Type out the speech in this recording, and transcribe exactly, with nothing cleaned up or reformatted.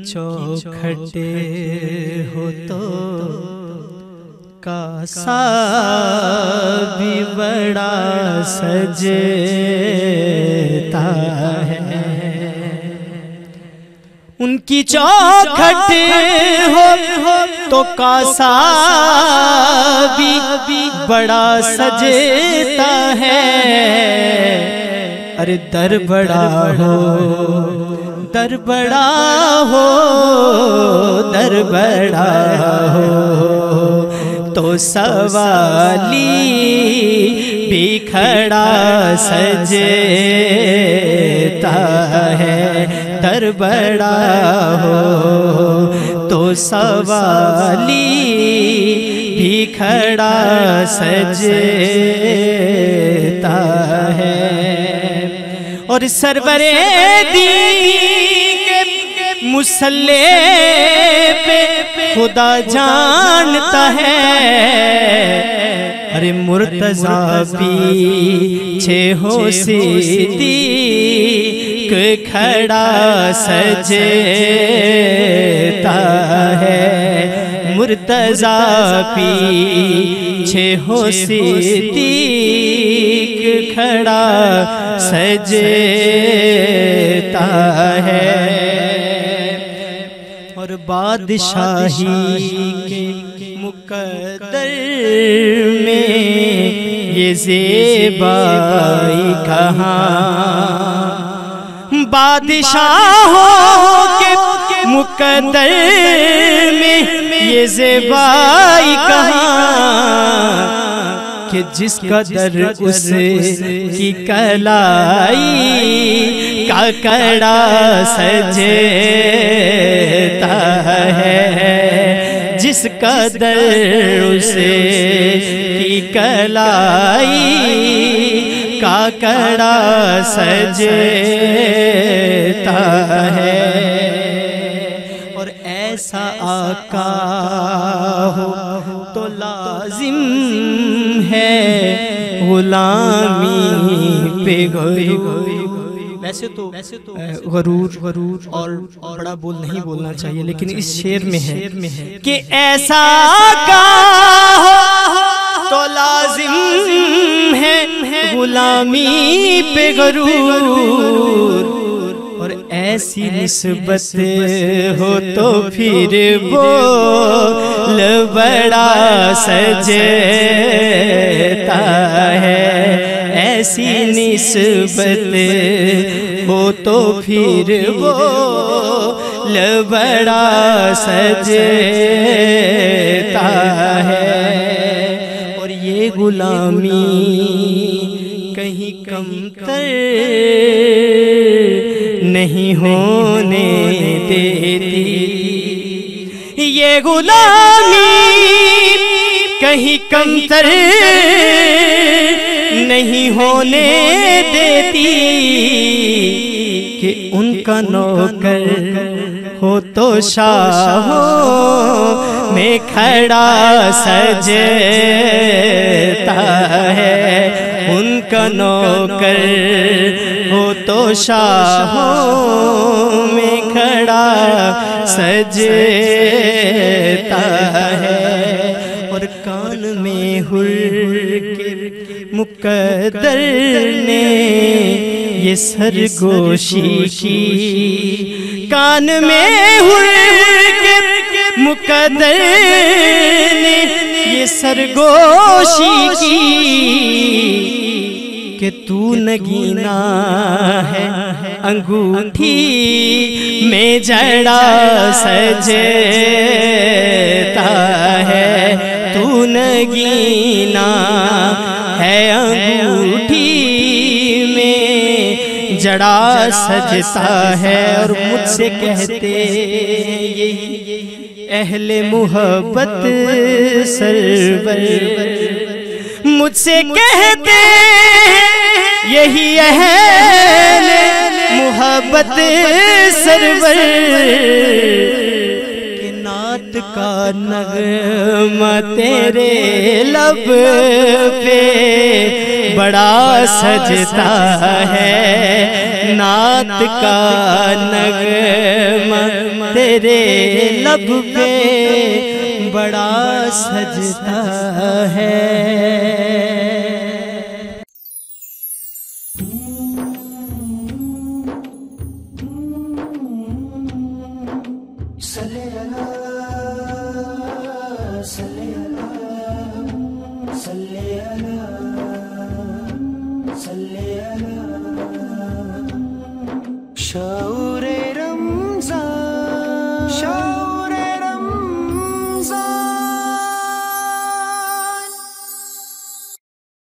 چوکھٹ ہو تو کاسا بھی بڑا سجتا ہے، ان کی چوکھٹ ہو تو کاسا بھی بڑا سجتا ہے، ارے در بڑا ہو در بڑا ہو در بڑا ہو تو سوالی بھی کھڑا سجتا ہے، در بڑا ہو تو سوالی بھی کھڑا سجتا ہے، اور سرور دین کے مصلی پہ خدا جانتا ہے، ارے مرتضیٰ پیچھے ہو صدیق کھڑا سجتا ہے، مرتضیٰ پیچھے ہو صدیق کھڑا سجتا ہے، اور بادشاہی کے مقدر میں یہ زیبائی کہاں، بادشاہوں کے مقدر میں یہ زیبائی کہاں کہ جس قدر اس کی کلائی کا کڑا سجتا ہے، جس قدر اس کی کلائی کا کڑا سجتا ہے، اور ایسا آقا ہو تو لازم ہے غلامی پہ غرور، ویسے تو غرور غرور اور بڑا بول نہیں بولنا چاہیے، لیکن اس شعر میں ہے کہ ایسا آقا ہو تو لازم ہے غلامی پہ غرور، اور ایسی نسبت ہو تو پھر بول بڑا سجتا ہے، ایسی نسبت ہو تو پھر بول بڑا سجتا ہے، اور یہ غلامی کہیں کمتر نہیں ہونے دیتی، یہ غلامی کہیں کمتر نہیں ہونے دیتی، کہ ان کا نوکر ہو تو شاہوں میں کھڑا سجتا ہے، ان کا نوکر ہو تو شاہوں میں کھڑا سجتا ہے، اور کان میں ہر کے مقدر نے یہ سرگوشی کی، کان میں ہر کے مقدر نے یہ سرگوشی کی کہ تو نگینا ہے انگوٹھی میں جڑا سجتا ہے، تو نگینا ہے انگوٹھی میں جڑا سجتا ہے، اور مجھ سے کہتے یہی اہل محبت سرور، مجھ سے کہتے یہی اہل محبت سرور، کہ نعت کا نغمہ تیرے لب پہ بڑا سجتا ہے، نعت کا نغمہ تیرے لب پہ بڑا سجتا ہے۔ شعور رمضان